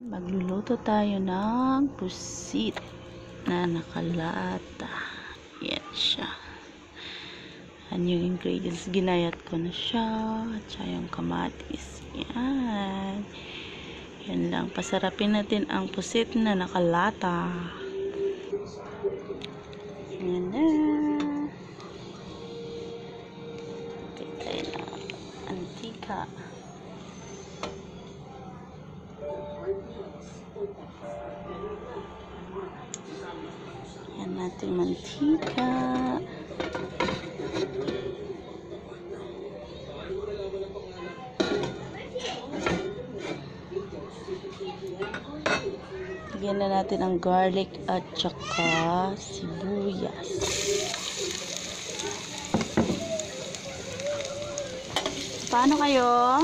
Magluluto tayo ng pusit na nakalata. Yan siya. Yan yung ingredients. Ginayat ko na siya. At saka yung kamatis. Yan. Yan lang. Pasarapin natin ang pusit na nakalata. Yan na. Okay tayo na antika. Yan natin mantika. Lagyan na natin ang garlic at saka sibuyas. Paano kayo?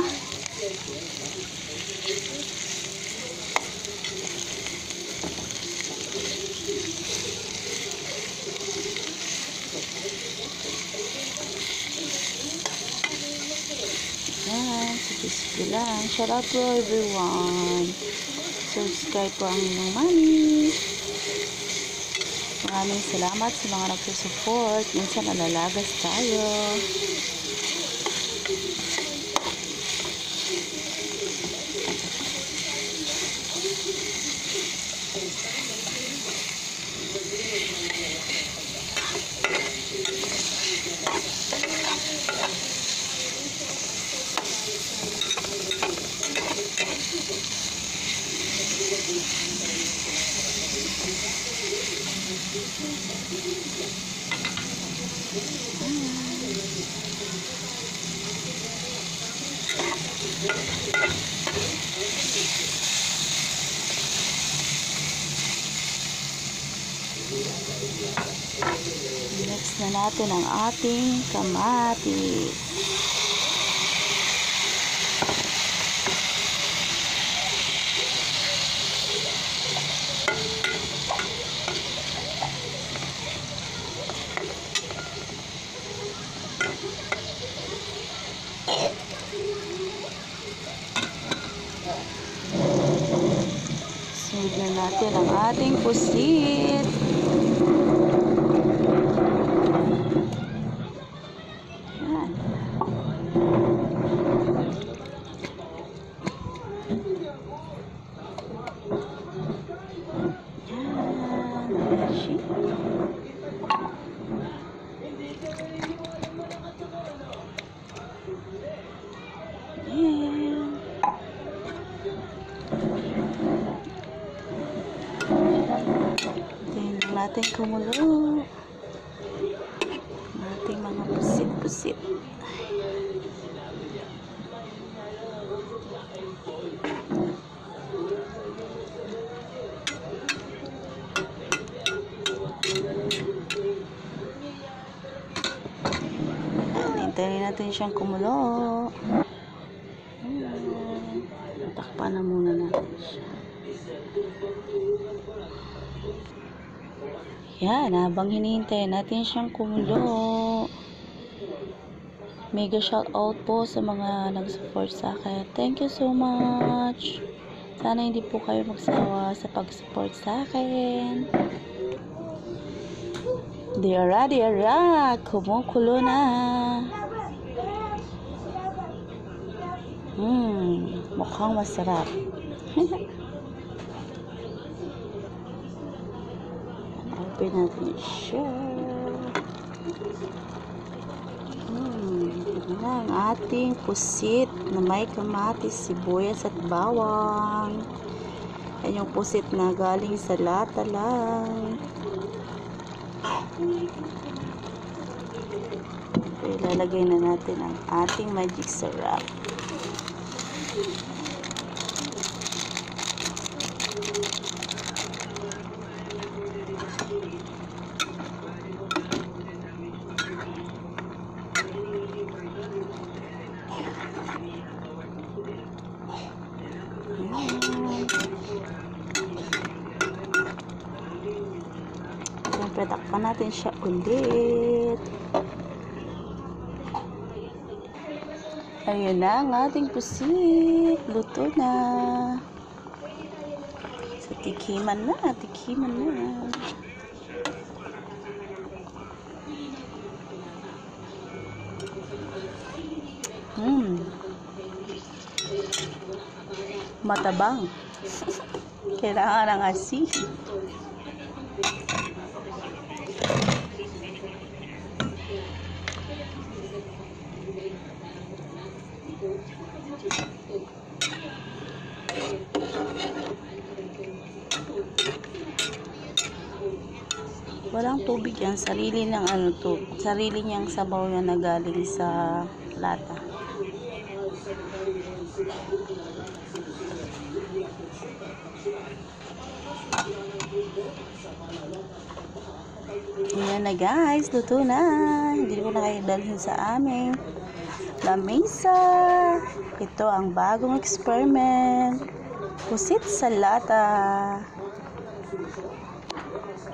Sige lang. Shout out to everyone. Subscribe po ang inyong mami. Maraming salamat sa mga nagsusupport. Minsan nalalagas tayo. Next na natin ang ating kamatis. Sunod na natin ang ating pusit. Yan. Natin kumulo nating mga pusit-pusit. Hintayin natin siyang kumulo. Takpan na muna natin siya. Yan, habang hinihintay natin siyang kumulo. Mega shout out po sa mga nag-support sa akin. Thank you so much. Sana hindi po kayo magsawa sa pag-support sa akin. Diara, kumukulo na. Mukhang masarap. Open natin siya. Ito na ang ating pusit na may kamatis, sibuyas at bawang. Yan yung pusit na galing sa lata lang. Ilalagay na natin ang ating magic syrup. Siyempre, takpan natin siya ulit. Ayun na ang ating pusit. Luto na. So, tikiman na. Matabang. Kailangan ng asin. Walang tubig yan, sarili niyang sarili niyang sabaw yan na galing sa lata. Ayan na guys, luto na. Hindi ko na kayo dalhin sa aming lamesa. Ito ang bagong experiment. Pusit sa lata.